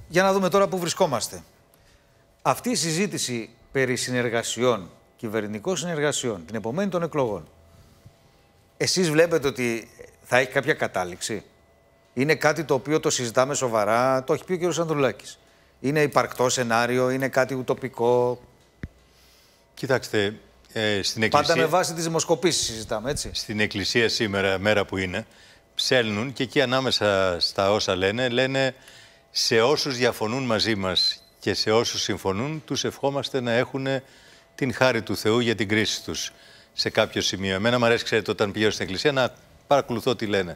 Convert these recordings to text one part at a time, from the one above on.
Για να δούμε τώρα πού βρισκόμαστε. Αυτή η συζήτηση περί συνεργασιών, κυβερνητικών συνεργασιών, την επομένη των εκλογών, εσείς βλέπετε ότι θα έχει κάποια κατάληξη? Είναι κάτι το οποίο το συζητάμε σοβαρά, το έχει πει ο κ. Ανδρουλάκης? Είναι υπαρκτό σενάριο, είναι κάτι ουτοπικό? Κοιτάξτε, στην Εκκλησία... Πάντα με βάση τις δημοσκοπήσεις συζητάμε, έτσι. Στην Εκκλησία σήμερα, μέρα που είναι, ψέλνουν και εκεί ανάμεσα στα όσα λένε σε όσους διαφωνούν μαζί μας και σε όσους συμφωνούν, τους ευχόμαστε να έχουν την χάρη του Θεού για την κρίση τους σε κάποιο σημείο. Εμένα μου αρέσει, ξέρετε, όταν πηγαίνω στην Εκκλησία να παρακολουθώ τι λένε.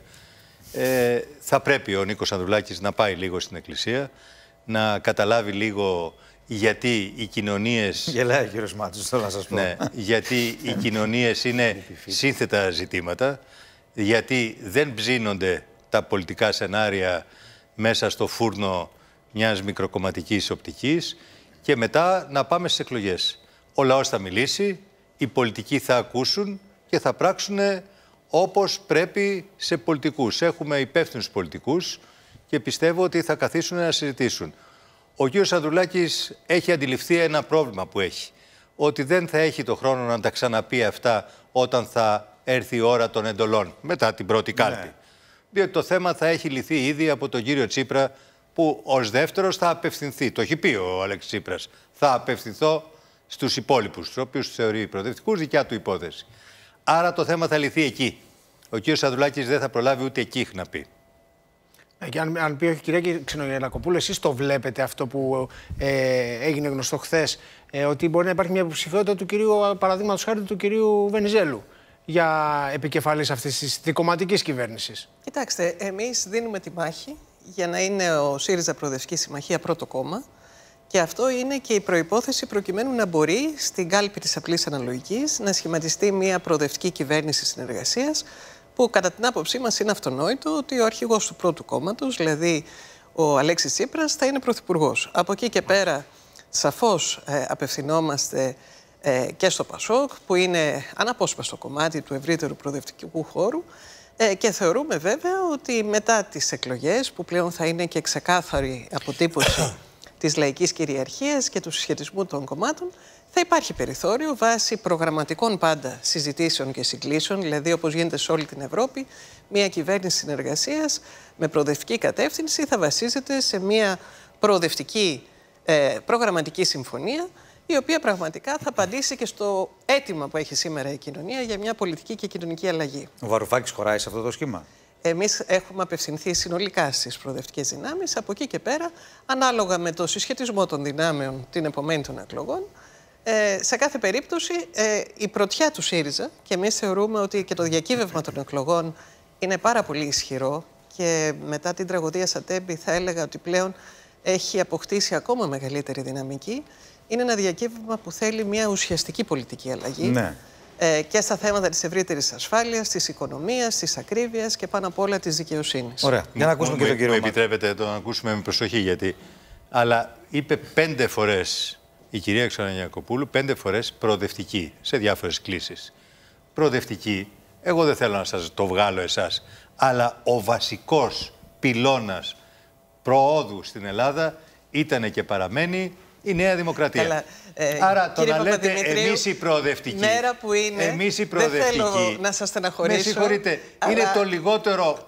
Θα πρέπει ο Νίκος Ανδρουλάκης να πάει λίγο στην Εκκλησία, να καταλάβει λίγο γιατί οι κοινωνίες... Γελάει ο κύριος Μάτσος, θέλω να σας πω. Ναι, γιατί οι κοινωνίες είναι σύνθετα ζητήματα, γιατί δεν ψήνονται τα πολιτικά σενάρια μέσα στο φούρνο μιας μικροκομματικής οπτικής και μετά να πάμε στις εκλογές. Ο λαός θα μιλήσει, οι πολιτικοί θα ακούσουν και θα πράξουν όπως πρέπει σε πολιτικούς. Έχουμε υπεύθυνους πολιτικούς και πιστεύω ότι θα καθίσουν να συζητήσουν. Ο κ. Ανδρουλάκης έχει αντιληφθεί ένα πρόβλημα που έχει. Ότι δεν θα έχει το χρόνο να τα ξαναπεί αυτά όταν θα έρθει η ώρα των εντολών, μετά την πρώτη κάλπη. Ναι. Διότι το θέμα θα έχει λυθεί ήδη από τον κύριο Τσίπρα, που ως δεύτερος θα απευθυνθεί. Το έχει πει ο Αλέξης Τσίπρας. Θα απευθυνθώ στους υπόλοιπους, τους οποίους τους θεωρεί προοδευτικούς, δικιά του υπόθεση. Άρα το θέμα θα λυθεί εκεί. Ο κ. Ανδρουλάκης δεν θα προλάβει ούτε εκεί να πει. Και αν πει όχι, κυρία Ξενογελακοπούλου, εσείς το βλέπετε αυτό που έγινε γνωστό χθες, ότι μπορεί να υπάρχει μια υποψηφιότητα του κυρίου, παραδείγματος χάρη του κυρίου Βενιζέλου, για επικεφαλής αυτής της δικομματικής κυβέρνησης? Κοιτάξτε, εμείς δίνουμε τη μάχη για να είναι ο ΣΥΡΙΖΑ Προοδευτική Συμμαχία πρώτο κόμμα. Και αυτό είναι και η προϋπόθεση προκειμένου να μπορεί στην κάλπη της απλής αναλογικής να σχηματιστεί μια προοδευτική κυβέρνηση συνεργασίας, που κατά την άποψή μας είναι αυτονόητο ότι ο αρχηγός του πρώτου κόμματος, δηλαδή ο Αλέξης Τσίπρας, θα είναι πρωθυπουργός. Από εκεί και πέρα σαφώς απευθυνόμαστε και στο ΠΑΣΟΚ, που είναι αναπόσπαστο κομμάτι του ευρύτερου προοδευτικού χώρου, και θεωρούμε βέβαια ότι μετά τις εκλογές, που πλέον θα είναι και ξεκάθαρη αποτύπωση της λαϊκής κυριαρχίας και του συσχετισμού των κομμάτων, θα υπάρχει περιθώριο βάσει προγραμματικών πάντα συζητήσεων και συγκλήσεων, δηλαδή όπως γίνεται σε όλη την Ευρώπη, μια κυβέρνηση συνεργασίας με προοδευτική κατεύθυνση θα βασίζεται σε μια προοδευτική προγραμματική συμφωνία, η οποία πραγματικά θα απαντήσει και στο αίτημα που έχει σήμερα η κοινωνία για μια πολιτική και κοινωνική αλλαγή. Ο Βαρουφάκης χωράει σε αυτό το σχήμα? Εμείς έχουμε απευθυνθεί συνολικά στις προοδευτικές δυνάμεις. Από εκεί και πέρα, ανάλογα με το συσχετισμό των δυνάμεων την επομένη των εκλογών, σε κάθε περίπτωση η πρωτιά του ΣΥΡΙΖΑ, και εμείς θεωρούμε ότι και το διακύβευμα των εκλογών είναι πάρα πολύ ισχυρό, και μετά την τραγωδία Σατέμπη θα έλεγα ότι πλέον έχει αποκτήσει ακόμα μεγαλύτερη δυναμική, είναι ένα διακύβευμα που θέλει μια ουσιαστική πολιτική αλλαγή. Ναι. Και στα θέματα της ευρύτερης ασφάλειας, της οικονομίας, της ακρίβειας και πάνω απ' όλα της δικαιοσύνης. Ωραία. Για να ακούσουμε και τον κύριο Μάτσο. Επιτρέπετε το να ακούσουμε με προσοχή, γιατί... Αλλά είπε 5 φορές η κυρία Ξενογελακοπούλου, 5 φορές προοδευτική, σε διάφορες κλίσεις. Προοδευτική, εγώ δεν θέλω να σας το βγάλω εσάς, αλλά ο βασικός πυλώνας προόδου στην Ελλάδα ήταν και παραμένει η Νέα Δημοκρατία. Καλά, άρα το να λέτε εμείς οι προοδευτικοί, μέρα που είναι, εμείς οι προοδευτικοί, δεν θέλω να σας στεναχωρήσω. Με συγχωρείτε, είναι το λιγότερο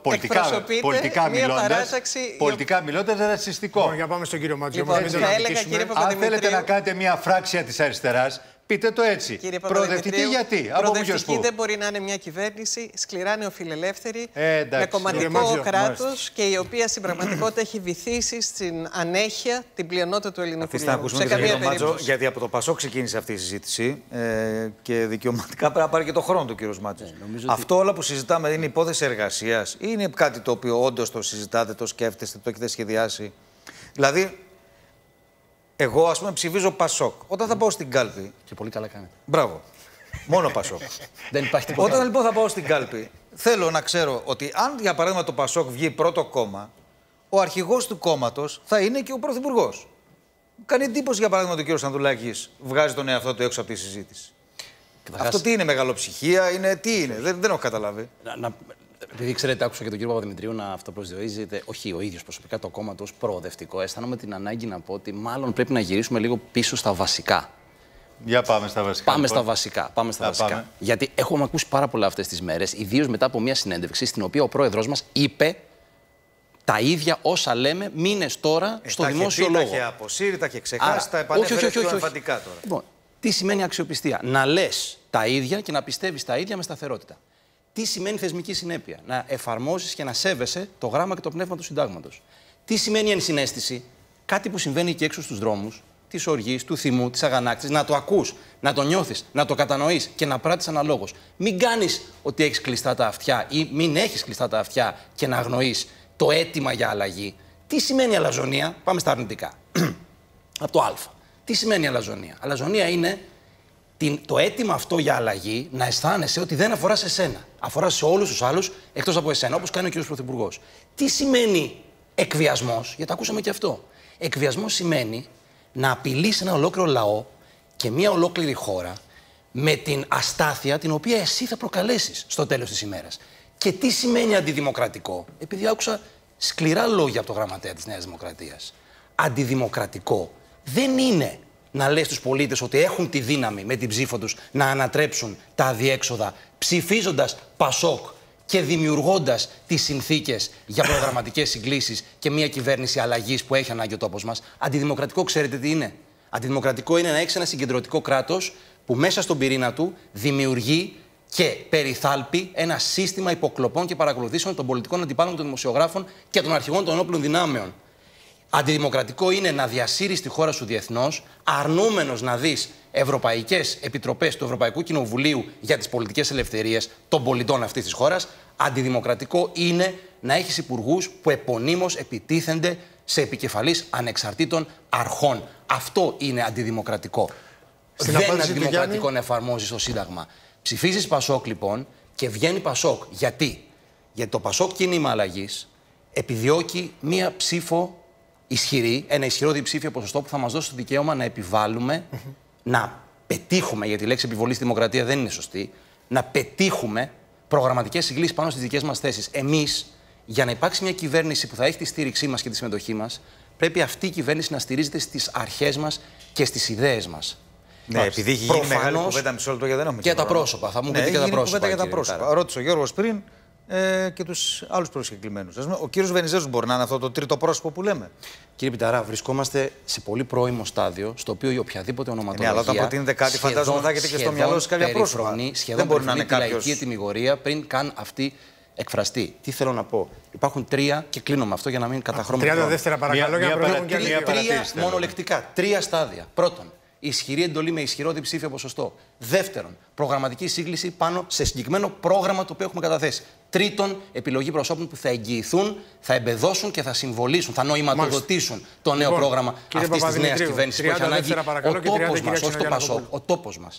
πολιτικά μιλώντας ρατσιστικό. Για πάμε στον κύριο Μάτσο. Λοιπόν, αν θέλετε να κάνετε μια φράξια της αριστεράς, πείτε το έτσι. Προοδευτική γιατί? Προοδευτική δεν μπορεί να είναι μια κυβέρνηση σκληρά νεοφιλελεύθερη, με κομματικό κράτος και η οποία στην πραγματικότητα έχει βυθίσει στην ανέχεια την πλειονότητα του ελληνικού λαού. Σε καμία περίπτωση. Γιατί από το ΠΑΣΟΚ ξεκίνησε αυτή η συζήτηση και δικαιωματικά πρέπει να πάρει και το χρόνο του κύριος Μάτσος. Αυτό όλα που συζητάμε είναι υπόθεση εργασίας ή είναι κάτι το οποίο όντως το συζητάτε, το σκέφτεστε, το έχετε σχεδιάσει? Δηλαδή, εγώ, ας πούμε, ψηφίζω ΠΑΣΟΚ. Όταν θα πάω στην κάλπη. Και πολύ καλά κάνετε. Μπράβο. Μόνο ΠΑΣΟΚ. Δεν υπάρχει τίποτα. Όταν λοιπόν θα πάω στην κάλπη, θέλω να ξέρω ότι αν για παράδειγμα το ΠΑΣΟΚ βγει πρώτο κόμμα, ο αρχηγός του κόμματος θα είναι και ο πρωθυπουργός. Κάνει εντύπωση για παράδειγμα ότι ο κ. Ανδρουλάκης βγάζει τον εαυτό του έξω από τη συζήτηση. Αυτό τι είναι, μεγαλοψυχία, είναι, τι είναι, δεν έχω καταλάβει. Επειδή ξέρετε, άκουσα και τον κύριο Παπαδημητρίου να αυτοπροσδιορίζεται, όχι ο ίδιος προσωπικά, το κόμμα του ως προοδευτικό, αισθάνομαι την ανάγκη να πω ότι μάλλον πρέπει να γυρίσουμε λίγο πίσω στα βασικά. Για πάμε στα βασικά. Πάμε στα βασικά. Πάμε. Γιατί έχουμε ακούσει πάρα πολλά αυτές τις μέρες, ιδίως μετά από μια συνέντευξη στην οποία ο πρόεδρος μας είπε τα ίδια όσα λέμε μήνες τώρα στο δημόσιο λόγο. Τα είχε αποσύρει, τα είχε ξεχάσει, τα επανέφερε πιο εμφαντικά τώρα. Λοιπόν, τι σημαίνει αξιοπιστία? Να λες τα ίδια και να πιστεύεις τα ίδια με σταθερότητα. Τι σημαίνει θεσμική συνέπεια? Να εφαρμόζεις και να σέβεσαι το γράμμα και το πνεύμα του συντάγματος. Τι σημαίνει ενσυναίσθηση? Κάτι που συμβαίνει και έξω στους δρόμους, της οργής, του θυμού, της αγανάκτησης, να το ακούς, να το νιώθεις, να το κατανοείς και να πράττεις αναλόγως. Μην κάνεις ότι έχεις κλειστά τα αυτιά ή μην έχεις κλειστά τα αυτιά και να αγνοείς το αίτημα για αλλαγή. Τι σημαίνει αλαζονία? Πάμε στα αρνητικά. Από το Α. Τι σημαίνει αλαζονία? Αλαζονία είναι το αίτημα αυτό για αλλαγή να αισθάνεσαι ότι δεν αφορά σε εσένα. Αφορά σε όλους τους άλλους εκτός από εσένα, όπως κάνει ο κ. Πρωθυπουργός. Τι σημαίνει εκβιασμός? Γιατί ακούσαμε και αυτό. Εκβιασμός σημαίνει να απειλείς ένα ολόκληρο λαό και μια ολόκληρη χώρα με την αστάθεια την οποία εσύ θα προκαλέσεις στο τέλος της ημέρας. Και τι σημαίνει αντιδημοκρατικό? Επειδή άκουσα σκληρά λόγια από το γραμματέα της Νέας Δημοκρατίας. Αντιδημοκρατικό δεν είναι να λες στους πολίτες ότι έχουν τη δύναμη με την ψήφο τους να ανατρέψουν τα αδιέξοδα ψηφίζοντας Πασόκ και δημιουργώντας τις συνθήκες για προγραμματικές συγκλήσεις και μια κυβέρνηση αλλαγής που έχει ανάγκη ο τόπος μας. Αντιδημοκρατικό ξέρετε τι είναι? Αντιδημοκρατικό είναι να έχεις ένα συγκεντρωτικό κράτος που μέσα στον πυρήνα του δημιουργεί και περιθάλπει ένα σύστημα υποκλοπών και παρακολουθήσεων των πολιτικών αντιπάλων, των δημοσιογράφων και των αρχηγών των ενόπλων δυνάμεων. Αντιδημοκρατικό είναι να διασύρεις τη χώρα σου διεθνώς, αρνούμενος να δεις ευρωπαϊκές επιτροπές του Ευρωπαϊκού Κοινοβουλίου για τις πολιτικές ελευθερίες των πολιτών αυτής της χώρας. Αντιδημοκρατικό είναι να έχεις υπουργούς που επωνύμως επιτίθενται σε επικεφαλής ανεξαρτήτων αρχών. Αυτό είναι αντιδημοκρατικό. Δεν είναι αντιδημοκρατικό να εφαρμόζεις το Σύνταγμα. Ψηφίζεις Πασόκ λοιπόν και βγαίνει Πασόκ. Γιατί? Γιατί το Πασόκ κίνημα αλλαγής επιδιώκει μία ψήφο ισχυρή, ένα ισχυρό διψήφιο ποσοστό που θα μας δώσει το δικαίωμα να επιβάλλουμε, να πετύχουμε, γιατί η λέξη επιβολή στη δημοκρατία δεν είναι σωστή, να πετύχουμε προγραμματικές συγκλήσεις πάνω στις δικές μας θέσεις. Εμείς, για να υπάρξει μια κυβέρνηση που θα έχει τη στήριξή μας και τη συμμετοχή μας, πρέπει αυτή η κυβέρνηση να στηρίζεται στις αρχές μας και στις ιδέες μας. Ναι, επειδή έχει γίνει μεγάλη κουβέντα, μισό λεπτό γιατί δεν έχουμε και τα πρόσωπα. Θα μου πείτε και τα πρόσωπα. Για τα πρόσωπα. Ρώτησε ο Γιώργος πριν και τους άλλους προσκεκλημένους. Ο κύριος Βενιζέλος μπορεί να είναι αυτό το τρίτο πρόσωπο που λέμε? Κύριε Πιταρά, βρισκόμαστε σε πολύ πρώιμο στάδιο, στο οποίο η οποιαδήποτε ονοματολογία. Ναι, αλλά όταν προτείνετε κάτι, φαντάζομαι θα έχετε και στο μυαλό σας κάποια πρόσωπα. Δεν μπορεί να είναι κάποιος λαϊκή ετυμηγορία πριν καν αυτή εκφραστεί. Τι θέλω να πω? Υπάρχουν τρία, και κλείνω με αυτό για να μην καταχρώμε. 30 δεύτερα παρακαλώ για να προλάβουν και τρία μονολεκτικά. Τρία στάδια. Πρώτον, ισχυρή εντολή με ισχυρό διψήφιο ποσοστό. Δεύτερον, προγραμματική σύγκληση πάνω σε συγκεκριμένο πρόγραμμα το οποίο έχουμε καταθέσει. Τρίτον, επιλογή προσώπων που θα εγγυηθούν, θα εμπεδώσουν και θα συμβολήσουν, θα νοηματοδοτήσουν το νέο πρόγραμμα αυτής της νέας κυβέρνησης που έχει ανάγκη ο τόπος μας, όχι το Πασόκ, ο τόπος μας.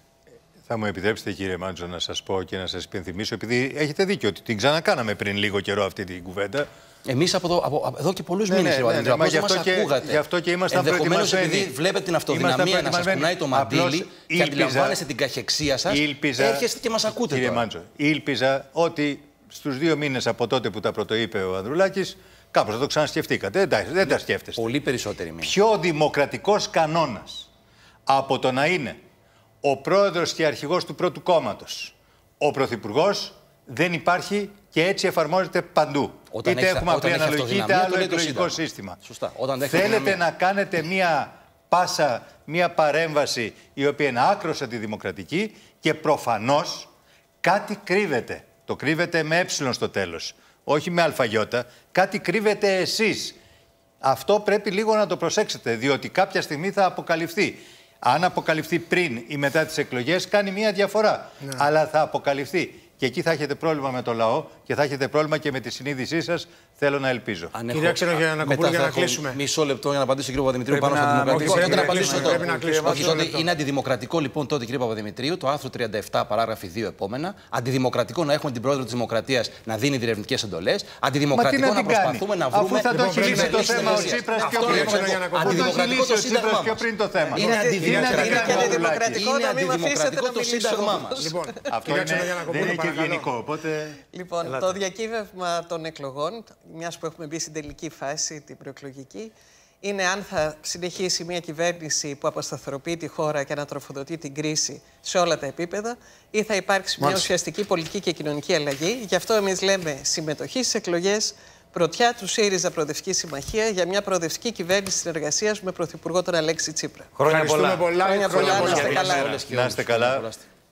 Θα μου επιτρέψετε, κύριε Μάντζο, να σας πω και να σας υπενθυμίσω, επειδή έχετε δίκιο ότι την ξανακάναμε πριν λίγο καιρό αυτή την κουβέντα. Εμείς από εδώ και πολλούς μήνες, απλώς δεν μας ακούγατε. Γι' αυτό και ήμασταν ενδεχομένως επειδή βλέπετε την αυτοδυναμία να σας κουνάει το μαντίλι και αντιλαμβάνεστε την καχεξία σας, έρχεστε και μας ακούτε. Κύριε Μάντζο, ήλπιζα ότι στους 2 μήνες από τότε που τα πρωτοείπε ο Ανδρουλάκης, κάπως θα το ξανασκεφτήκατε. Δεν τα σκέφτεστε. Πολύ περισσότεροι μήνες. Πιο δημοκρατικός κανόνας από το να είναι ο πρόεδρος και αρχηγός του πρώτου κόμματος, ο πρωθυπουργός, δεν υπάρχει και έτσι εφαρμόζεται παντού. Είτε έχουμε απλή αναλογική, είτε άλλο εκλογικό σύστημα. Σωστά. Θέλετε να κάνετε μία πάσα, μία παρέμβαση η οποία είναι άκρως αντιδημοκρατική και προφανώς κάτι κρύβεται. Το κρύβετε με ε στο τέλος, όχι με αλφαγιώτα. Κάτι κρύβετε εσείς. Αυτό πρέπει λίγο να το προσέξετε, διότι κάποια στιγμή θα αποκαλυφθεί. Αν αποκαλυφθεί πριν ή μετά τις εκλογές, κάνει μία διαφορά. Ναι. Αλλά θα αποκαλυφθεί. Και εκεί θα έχετε πρόβλημα με το λαό και θα έχετε πρόβλημα και με τη συνείδησή σας. Θέλω να ελπίζω. Κυρία Ξενογιαννακοπούλου, για να κλείσουμε. Μισό λεπτό για να απαντήσω, κύριο Παπαδημητρίου, πάνω στο δημοκρατικό. Πρέπει να απαντήσω τώρα. Όχι, τότε είναι αντιδημοκρατικό λοιπόν τότε, κύριε Παπαδημητρίου, το άρθρο 37, παράγραφη 2 επόμενα. Αντιδημοκρατικό να έχουμε την πρόεδρο της Δημοκρατίας να δίνει διερευνητικές εντολές. Αντιδημοκρατικό να προσπαθούμε να βρούμε. Αφού θα το έχει λύσει το θέμα ο Τσίπρας πιο πριν. Αντιδημοκρατικό το σύνταγμα μας. Είναι αντιδημοκρατικό να μην αφήσετε το σύνταγμά μας. Αυτό δεν είναι και ευγενικό. Λοιπόν, Το διακύβευμα των εκλογών, μιας που έχουμε μπει στην τελική φάση, την προεκλογική, είναι αν θα συνεχίσει μια κυβέρνηση που αποσταθεροποιεί τη χώρα και ανατροφοδοτεί την κρίση σε όλα τα επίπεδα, ή θα υπάρξει μια ουσιαστική πολιτική και κοινωνική αλλαγή. Γι' αυτό εμείς λέμε συμμετοχή στις εκλογές, πρωτιά του ΣΥΡΙΖΑ Προοδευτική Συμμαχία για μια προοδευτική κυβέρνηση συνεργασίας με Πρωθυπουργό τον Αλέξη Τσίπρα. Χρόνια πολλά. Χρόνια πολλά. Να είστε καλά. Να είστε καλά.